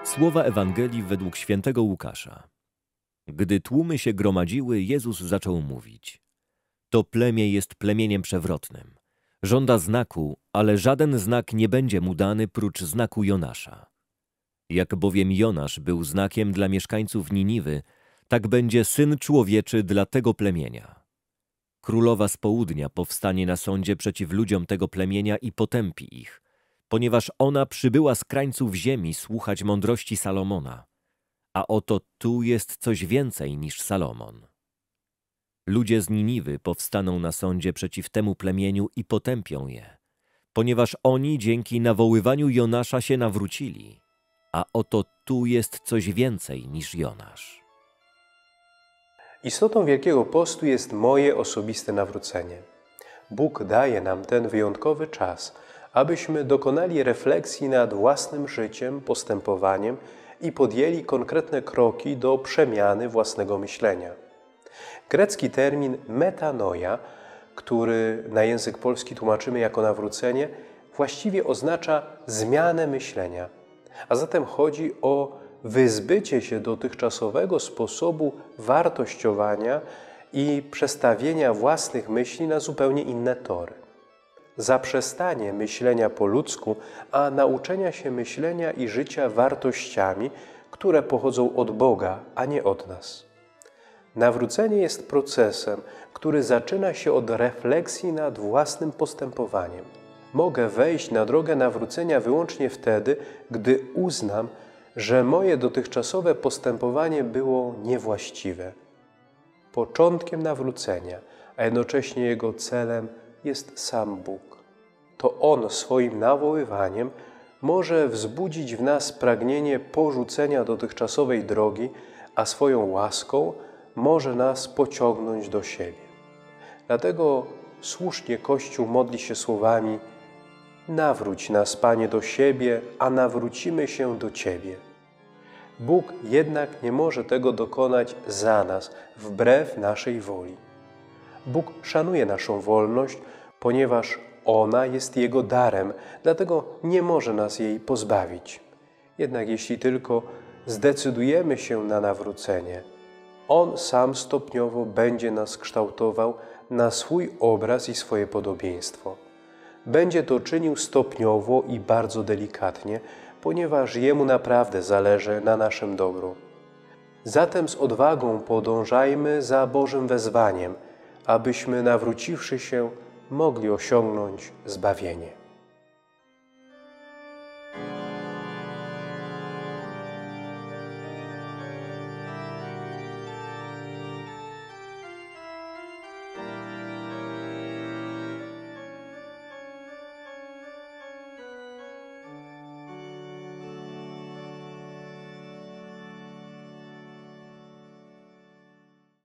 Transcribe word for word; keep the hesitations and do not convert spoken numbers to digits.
Słowa Ewangelii według świętego Łukasza. Gdy tłumy się gromadziły, Jezus zaczął mówić: To plemię jest plemieniem przewrotnym. Żąda znaku, ale żaden znak nie będzie mu dany prócz znaku Jonasza. Jak bowiem Jonasz był znakiem dla mieszkańców Niniwy, tak będzie Syn Człowieczy dla tego plemienia. Królowa z południa powstanie na sądzie przeciw ludziom tego plemienia i potępi ich, ponieważ ona przybyła z krańców ziemi słuchać mądrości Salomona. A oto tu jest coś więcej niż Salomon. Ludzie z Niniwy powstaną na sądzie przeciw temu plemieniu i potępią je, ponieważ oni dzięki nawoływaniu Jonasza się nawrócili. A oto tu jest coś więcej niż Jonasz. Istotą Wielkiego Postu jest moje osobiste nawrócenie. Bóg daje nam ten wyjątkowy czas, abyśmy dokonali refleksji nad własnym życiem, postępowaniem i podjęli konkretne kroki do przemiany własnego myślenia. Grecki termin metanoia, który na język polski tłumaczymy jako nawrócenie, właściwie oznacza zmianę myślenia. A zatem chodzi o wyzbycie się dotychczasowego sposobu wartościowania i przestawienia własnych myśli na zupełnie inne tory. Zaprzestanie myślenia po ludzku, a nauczenia się myślenia i życia wartościami, które pochodzą od Boga, a nie od nas. Nawrócenie jest procesem, który zaczyna się od refleksji nad własnym postępowaniem. Mogę wejść na drogę nawrócenia wyłącznie wtedy, gdy uznam, że moje dotychczasowe postępowanie było niewłaściwe. Początkiem nawrócenia, a jednocześnie jego celem jest sam Bóg. To On swoim nawoływaniem może wzbudzić w nas pragnienie porzucenia dotychczasowej drogi, a swoją łaską może nas pociągnąć do siebie. Dlatego słusznie Kościół modli się słowami: Nawróć nas, Panie, do siebie, a nawrócimy się do Ciebie. Bóg jednak nie może tego dokonać za nas, wbrew naszej woli. Bóg szanuje naszą wolność, ponieważ ona jest Jego darem, dlatego nie może nas jej pozbawić. Jednak jeśli tylko zdecydujemy się na nawrócenie, On sam stopniowo będzie nas kształtował na swój obraz i swoje podobieństwo. Będzie to czynił stopniowo i bardzo delikatnie, ponieważ Jemu naprawdę zależy na naszym dobru. Zatem z odwagą podążajmy za Bożym wezwaniem, abyśmy nawróciwszy się mogli osiągnąć zbawienie.